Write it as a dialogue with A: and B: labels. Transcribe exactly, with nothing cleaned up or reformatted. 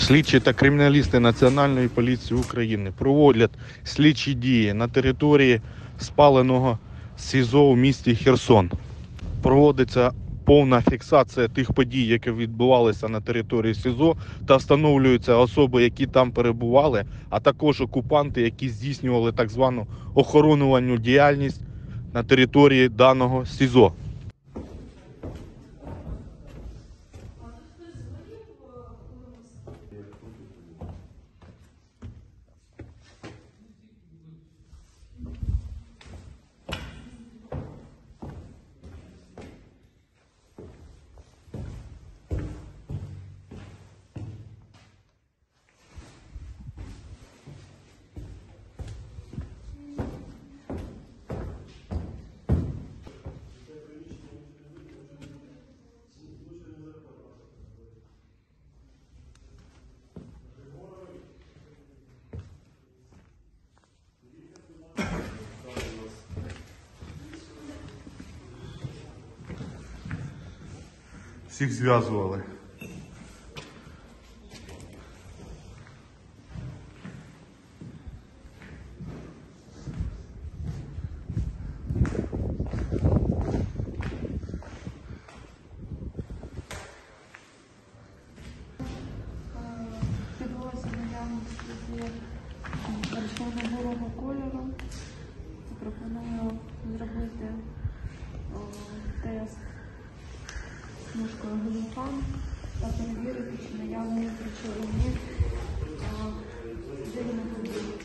A: Слідчі та криміналісти Національної поліції України проводять слідчі дії на території спаленого СІЗО у місті Херсон. Проводиться повна фіксація тих подій, які відбувалися на території СІЗО, та встановлюються особи, які там перебували, а також окупанти, які здійснювали так звану охоронювальну діяльність на території даного СІЗО. Всіх зв'язували.
B: Відбулося наявності коричнево-бурого кольору. Пропоную зробити о, тест смужкою глюкан та перевірити, чи наявні речовини, де вони будуть.